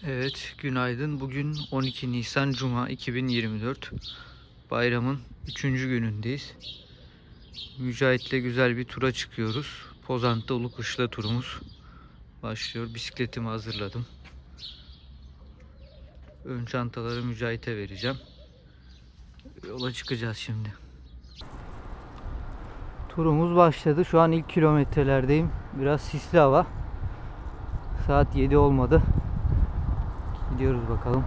Evet, günaydın. Bugün 12 Nisan Cuma 2024. Bayramın 3. günündeyiz. Mücahit'le güzel bir tura çıkıyoruz. Pozant'ta Ulukışla turumuz başlıyor. Bisikletimi hazırladım. Ön çantaları Mücahit'e vereceğim. Yola çıkacağız şimdi. Turumuz başladı. Şu an ilk kilometrelerdeyim. Biraz sisli hava. Saat 7 olmadı. Gidiyoruz bakalım.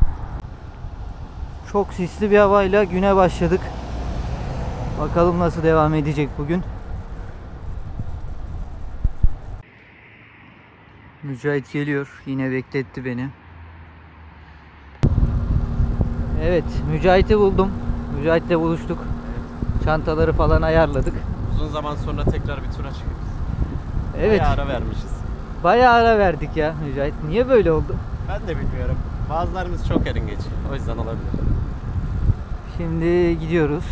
Çok sisli bir havayla güne başladık. Bakalım nasıl devam edecek bugün. Mücahit geliyor. Yine bekletti beni. Evet, Mücahit'i buldum. Mücahit'le buluştuk. Çantaları falan ayarladık. Uzun zaman sonra tekrar bir tura çıkıyoruz. Evet. Bayağı ara vermişiz. Bayağı ara verdik ya Mücahit. Niye böyle oldu? Ben de bilmiyorum. Bazılarımız çok eringeç. O yüzden olabilir. Şimdi gidiyoruz.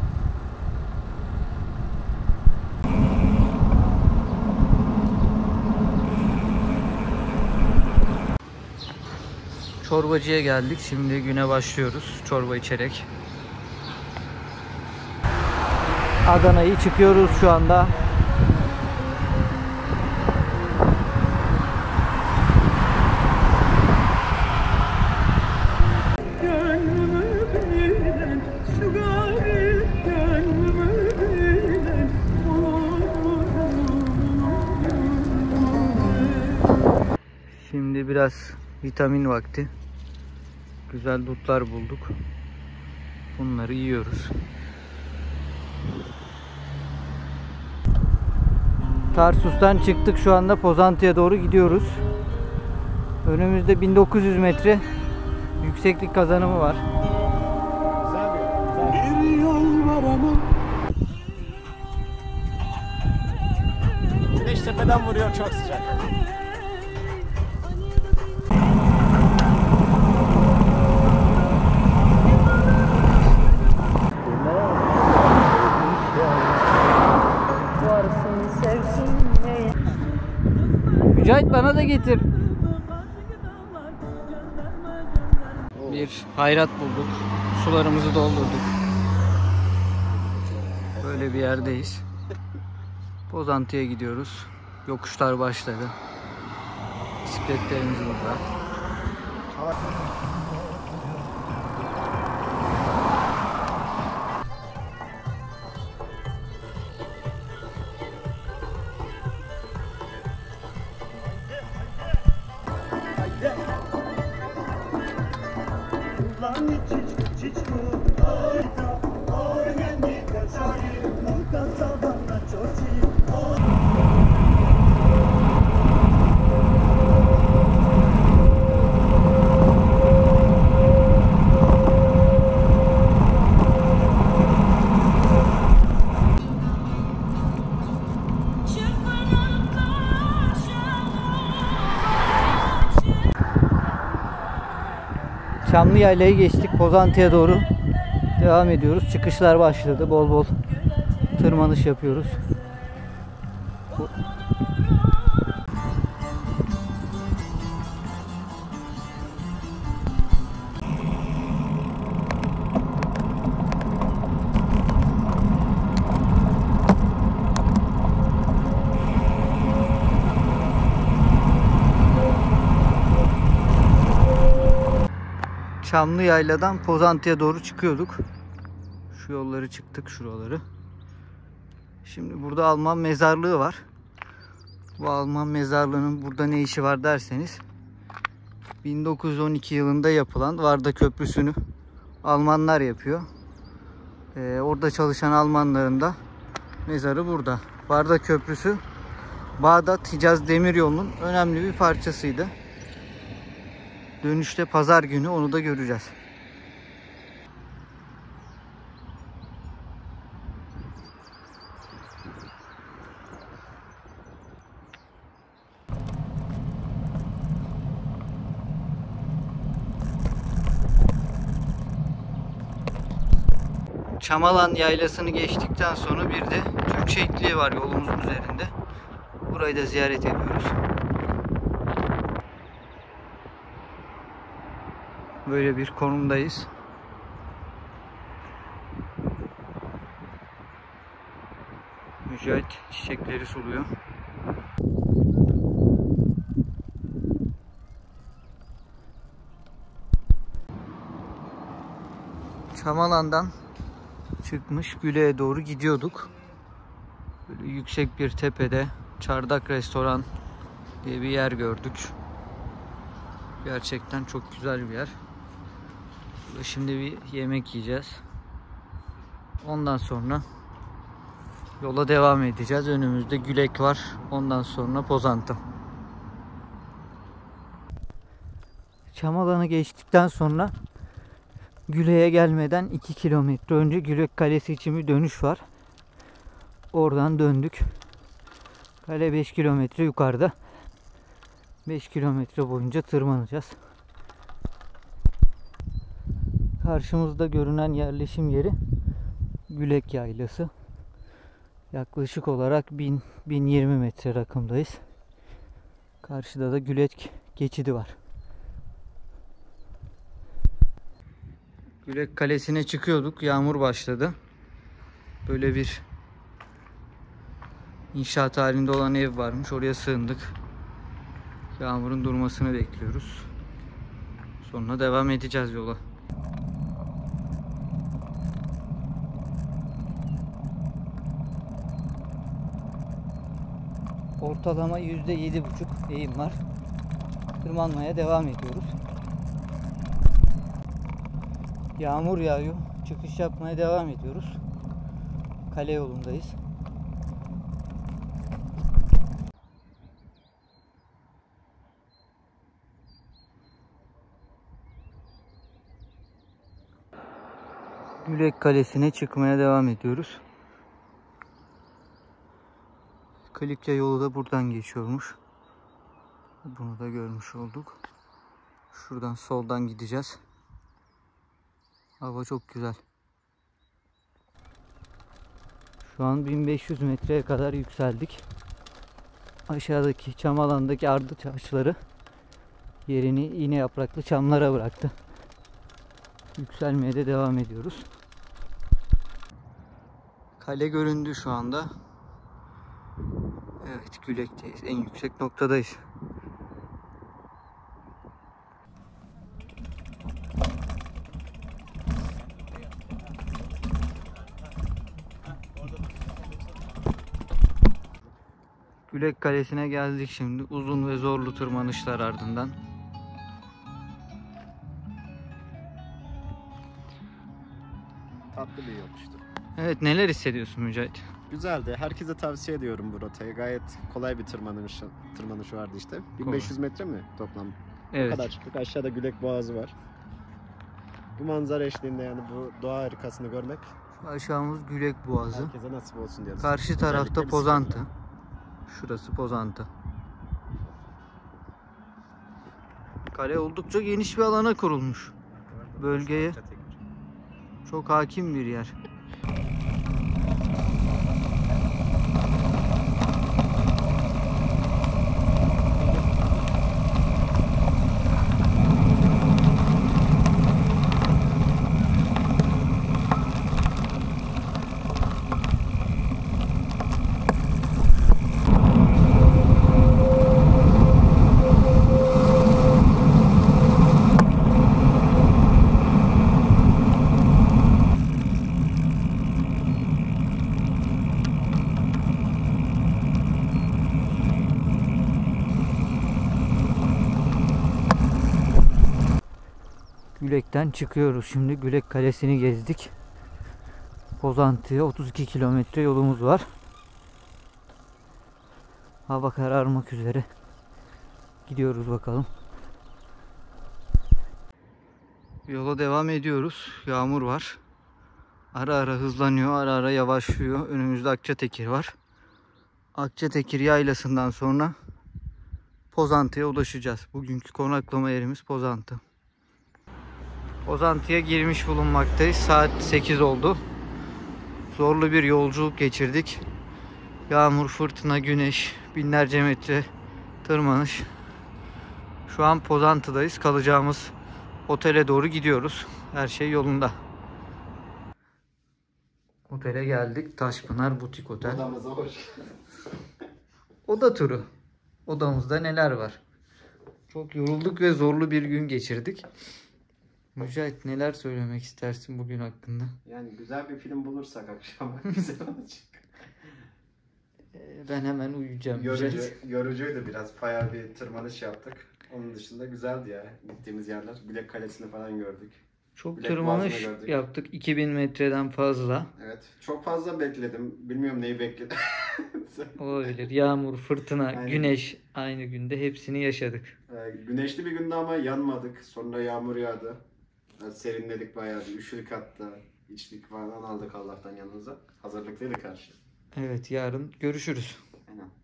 Çorbacıya geldik. Şimdi güne başlıyoruz. Çorba içerek. Adana'yı çıkıyoruz şu anda. Şimdi biraz vitamin vakti. Güzel dutlar bulduk. Bunları yiyoruz. Tarsus'tan çıktık, şu anda Pozantı'ya doğru gidiyoruz. Önümüzde 1900 metre yükseklik kazanımı var. Bir yol var ama. Güneş tepeden vuruyor, çok sıcak. Mücahit bana da getir. Bir hayrat bulduk. Sularımızı doldurduk. Böyle bir yerdeyiz. Pozantı'ya gidiyoruz. Yokuşlar başladı. Bisikletlerimiz burada. Çamlıyayla'yı geçtik. Pozantı'ya doğru devam ediyoruz. Çıkışlar başladı. Bol bol tırmanış yapıyoruz. Çamlıyayla'dan Pozantı'ya doğru çıkıyorduk. Şu yolları çıktık, şuraları. Şimdi burada Alman mezarlığı var. Bu Alman mezarlığının burada ne işi var derseniz, 1912 yılında yapılan Varda Köprüsü'nü Almanlar yapıyor. Orada çalışan Almanların da mezarı burada. Varda Köprüsü Bağdat-Hicaz Demiryolu'nun önemli bir parçasıydı. Dönüşte pazar günü onu da göreceğiz. Çamalan Yaylası'nı geçtikten sonra bir de Türk Şehitliği var yolumuzun üzerinde. Burayı da ziyaret ediyoruz. Böyle bir konumdayız. Mücahit çiçekleri suluyor. Çamalan'dan çıkmış Güle'ye doğru gidiyorduk. Böyle yüksek bir tepede Çardak Restoran diye bir yer gördük. Gerçekten çok güzel bir yer. Şimdi bir yemek yiyeceğiz. Ondan sonra yola devam edeceğiz. Önümüzde Gülek var. Ondan sonra Pozantı. Çamalan'ı geçtikten sonra Gülek'e gelmeden 2 kilometre önce Gülek Kalesi için bir dönüş var. Oradan döndük. Kale 5 kilometre yukarıda. 5 kilometre boyunca tırmanacağız. Karşımızda görünen yerleşim yeri Gülek Yaylası. Yaklaşık olarak 1000-1020 metre rakımdayız. Karşıda da Gülek geçidi var. Gülek Kalesi'ne çıkıyorduk. Yağmur başladı. Böyle bir inşaat halinde olan ev varmış. Oraya sığındık. Yağmurun durmasını bekliyoruz. Sonra devam edeceğiz yola. Ortalama %7,5 eğim var. Tırmanmaya devam ediyoruz. Yağmur yağıyor. Çıkış yapmaya devam ediyoruz. Kale yolundayız. Gülek Kalesi'ne çıkmaya devam ediyoruz. Kalipçe yolu da buradan geçiyormuş. Bunu da görmüş olduk. Şuradan soldan gideceğiz. Hava çok güzel. Şu an 1500 metreye kadar yükseldik. Aşağıdaki Çamalan'daki ardıç ağaçları yerini iğne yapraklı çamlara bıraktı. Yükselmeye de devam ediyoruz. Kale göründü şu anda. Evet, Gülek'teyiz. En yüksek noktadayız. Gülek Kalesi'ne geldik şimdi. Uzun ve zorlu tırmanışlar ardından. Tatlı bir yokuştu. Evet, neler hissediyorsun Mücahit? Güzeldi. Herkese tavsiye ediyorum bu rotayı. Gayet kolay bir tırmanış vardı işte. 1500 metre mi toplam? Evet. O kadar çıktık. Aşağıda Gülek Boğazı var. Bu manzara eşliğinde yani bu doğa harikasını görmek Aşağımız Gülek Boğazı. herkese nasip olsun diyoruz. Karşı tarafta Özellikle Pozantı. Şurası Pozantı. Kale oldukça geniş bir alana kurulmuş. Bölgeye çok hakim bir yer. Gülek'ten çıkıyoruz. Şimdi Gülek Kalesi'ni gezdik. Pozantı'ya 32 kilometre yolumuz var. Hava kararmak üzere. Gidiyoruz bakalım. Yola devam ediyoruz. Yağmur var. Ara ara hızlanıyor, ara ara yavaşlıyor. Önümüzde Akçatekir var. Akçatekir yaylasından sonra Pozantı'ya ulaşacağız. Bugünkü konaklama yerimiz Pozantı. Pozantı'ya girmiş bulunmaktayız. Saat 8 oldu. Zorlu bir yolculuk geçirdik. Yağmur, fırtına, güneş, binlerce metre tırmanış. Şu an Pozantı'dayız. Kalacağımız otele doğru gidiyoruz. Her şey yolunda. Otele geldik. Taşpınar Butik Otel. Odamıza hoş. Oda turu. Odamızda neler var? Çok yorulduk ve zorlu bir gün geçirdik. Mücahit, neler söylemek istersin bugün hakkında? Yani güzel bir film bulursak akşam güzel olacak. Ben hemen uyuyacağım. Mücahit. Yorucuydu biraz. Bayağı bir tırmanış yaptık. Onun dışında güzeldi ya. Gittiğimiz yerler. Bilek Kalesi'ni falan gördük. Çok Bilek tırmanış Boğazı'nı gördük. yaptık. 2000 metreden fazla. Evet. Çok fazla bekledim. Bilmiyorum neyi bekledim. Olabilir. Yağmur, fırtına, Aynen. güneş aynı günde hepsini yaşadık. Güneşli bir gündü ama yanmadık. Sonra yağmur yağdı. Serinledik bayağı bir. Üşüdük hatta. İçlik falan aldık Allah'tan yanımıza. Hazırlıklıydık karşı. Evet, yarın görüşürüz. Aynen.